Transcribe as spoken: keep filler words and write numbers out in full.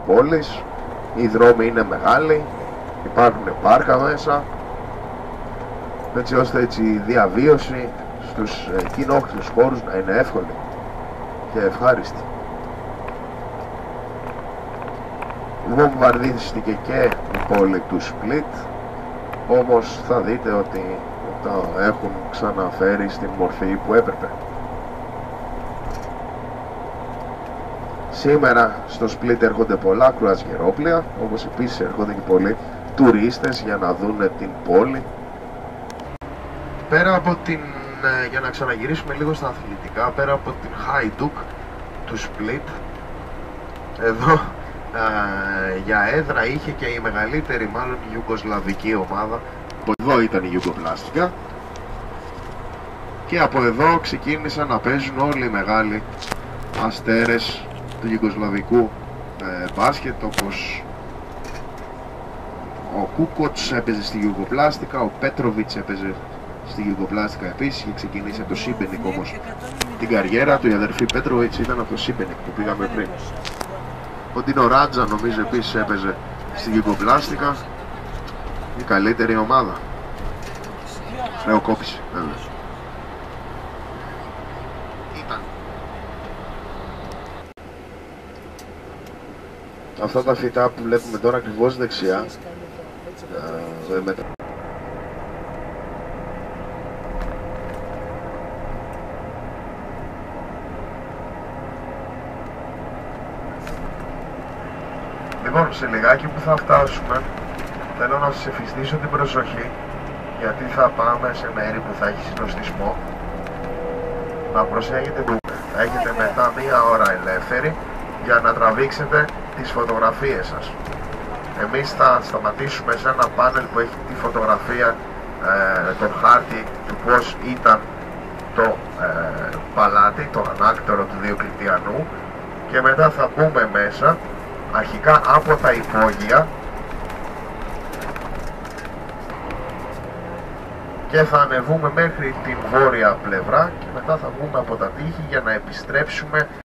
πόλης, οι δρόμοι είναι μεγάλοι, υπάρχουν πάρκα μέσα, έτσι ώστε έτσι η διαβίωση στους κοινόχρηστους χώρους να είναι εύκολη και ευχάριστη. Βομβαρδίστηκε και η πόλη του Split, όμως θα δείτε ότι τα έχουν ξαναφέρει στην μορφή που έπρεπε. Σήμερα στο Split έρχονται πολλά κρουαζιερόπλια, όπως επίσης έρχονται και πολλοί τουρίστες για να δουν την πόλη. Πέρα από την, για να ξαναγυρίσουμε λίγο στα αθλητικά, πέρα από την Hajduk του Split, εδώ ε, για έδρα είχε και η μεγαλύτερη μάλλον ιουγκοσλαβική ομάδα. Εδώ ήταν η Ιουγκοπλάστικα και από εδώ ξεκίνησαν να παίζουν όλοι οι μεγάλοι αστέρες του ιουγκοσλαβικού ε, μπάσκετ, όπως ο Κούκοτς έπαιζε στη Ιουγκοπλάστικα, ο Πέτροβιτς έπαιζε στη Ιουγκοπλάστικα επίσης, είχε ξεκινήσει από το Σίμπενικ όμως την καριέρα του. Η αδερφή Πέτροβιτς ήταν από το Σίμπενικ που πήγαμε πριν. Ο Ντίνο Ράτζα νομίζω επίσης έπαιζε στη Ιουγκοπλάστικα, η καλύτερη ομάδα. Χρεοκόπηση βέβαια. Ήταν. Αυτά τα φυτά που βλέπουμε τώρα ακριβώς δεξιά, ε, με... Λοιπόν, σε λιγάκι που θα φτάσουμε, θέλω να σας εφιστήσω την προσοχή, γιατί θα πάμε σε μέρη που θα έχει συνοστισμό. Να προσέχετε που θα έχετε μετά μία ώρα ελεύθερη για να τραβήξετε τις φωτογραφίες σας. Εμείς θα σταματήσουμε σε ένα πάνελ που έχει τη φωτογραφία, ε, τον χάρτη του πώς ήταν το ε, παλάτι, το ανάκτορο του Διοκλητιανού, και μετά θα μπούμε μέσα, αρχικά από τα υπόγεια, και θα ανεβούμε μέχρι την βόρεια πλευρά και μετά θα βγούμε από τα τείχη για να επιστρέψουμε